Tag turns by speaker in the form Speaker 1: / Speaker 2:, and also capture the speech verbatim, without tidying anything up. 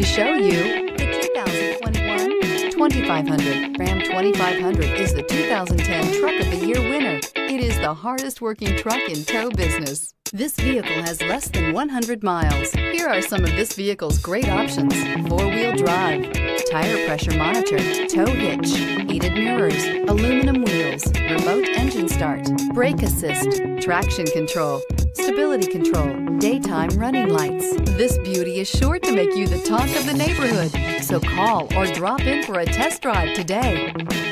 Speaker 1: show you the two thousand twenty-one twenty-five hundred. Ram twenty-five hundred is the two thousand ten Truck of the Year winner. It is the hardest working truck in tow business. This vehicle has less than one hundred miles. Here are some of this vehicle's great options: four-wheel drive, tire pressure monitor, tow hitch, heated mirrors, aluminum wheels, remote engine start, brake assist, traction control, stability control, daytime running lights. This beauty is sure to make you the talk of the neighborhood. So call or drop in for a test drive today.